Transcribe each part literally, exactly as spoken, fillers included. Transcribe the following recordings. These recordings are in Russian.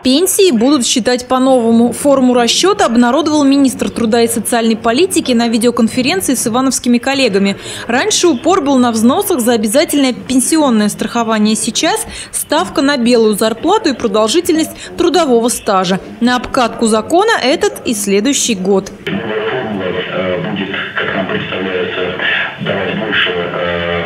Пенсии будут считать по-новому. Форму расчета обнародовал министр труда и социальной политики на видеоконференции с ивановскими коллегами. Раньше упор был на взносах за обязательное пенсионное страхование. Сейчас ставка на белую зарплату и продолжительность трудового стажа. На обкатку закона этот и следующий год. Формула э, будет, как нам представляется, давать больше э,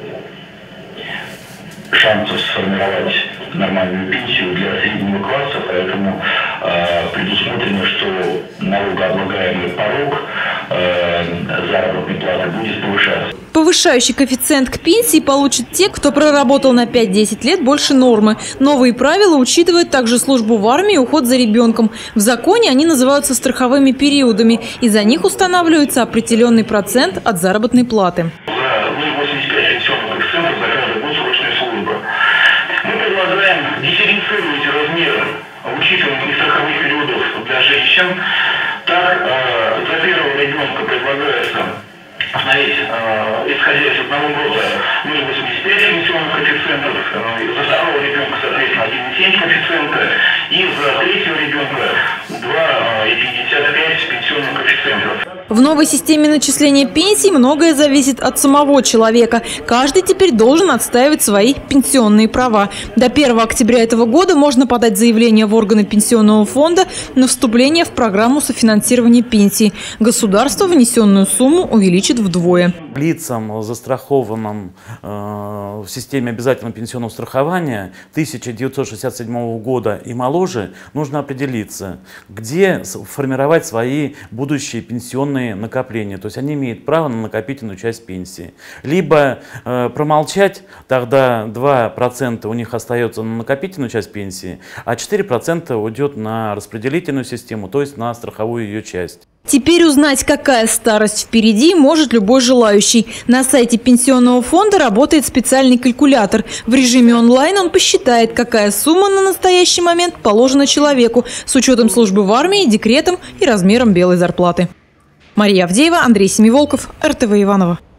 шансов сформировать нормальную пенсию для среднего класса, поэтому э, предусмотрено, что налогооблагаемый порог э, заработной платы будет повышаться. Повышающий коэффициент к пенсии получат те, кто проработал на пять-десять лет больше нормы. Новые правила учитывают также службу в армии и уход за ребенком. В законе они называются страховыми периодами, и за них устанавливается определенный процент от заработной платы. За восемьдесят пять пенсионных коэффициентов за каждый год срочной службы. Мы предлагаем дифференцировать размеры учитываемых страховых периодов для женщин. Так, э, за первого ребенка предлагается установить, э, исходя из одного года, ну, восемьдесят пять пенсионных коэффициентов, э, за второго ребенка, соответственно, один и семь коэффициента, и за третьего ребенка два и пятьдесят пять пенсионных коэффициентов. В новой системе начисления пенсий многое зависит от самого человека. Каждый теперь должен отстаивать свои пенсионные права. До первого октября этого года можно подать заявление в органы пенсионного фонда на вступление в программу софинансирования пенсий. Государство внесенную сумму увеличит вдвое. Лицам, застрахованным э, в системе обязательного пенсионного страхования тысяча девятьсот шестьдесят седьмого года и моложе, нужно определиться, где формировать свои будущие пенсионные накопления. То есть они имеют право на накопительную часть пенсии. Либо э, промолчать, тогда два процента у них остается на накопительную часть пенсии, а четыре процента уйдет на распределительную систему, то есть на страховую ее часть. Теперь узнать, какая старость впереди, может любой желающий. На сайте пенсионного фонда работает специальный калькулятор. В режиме онлайн он посчитает, какая сумма на настоящий момент положена человеку с учетом службы в армии, декретом и размером белой зарплаты. Мария Авдеева, Андрей Семиволков, эр тэ вэ Иваново.